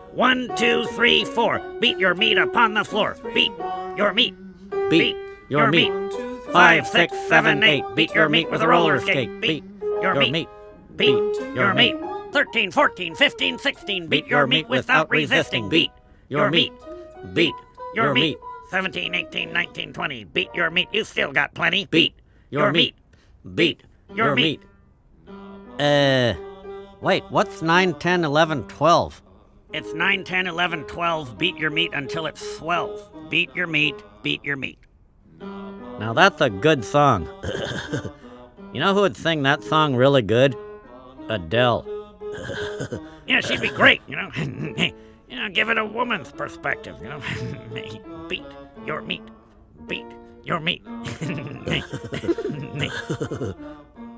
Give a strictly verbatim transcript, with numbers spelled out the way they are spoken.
One, two, three, four. Beat your meat upon the floor. Beat your meat. Beat your meat. Five, six, seven, eight. Beat your meat with a roller skate. Beat your meat. Beat your meat. Thirteen, fourteen, fifteen, sixteen. Beat your meat without resisting. Beat your meat. Beat your meat. Seventeen, eighteen, nineteen, twenty. Beat your meat. You still got plenty. Beat your meat. Beat your meat. Uh, wait, what's nine, ten, eleven, twelve? It's nine, ten, eleven, twelve. Beat your meat until it's twelve. Beat your meat. Beat your meat. Now that's a good song. You know who would sing that song really good? Adele. Yeah, she'd be great, you know. You know, give it a woman's perspective, you know. Beat your meat. Beat your meat.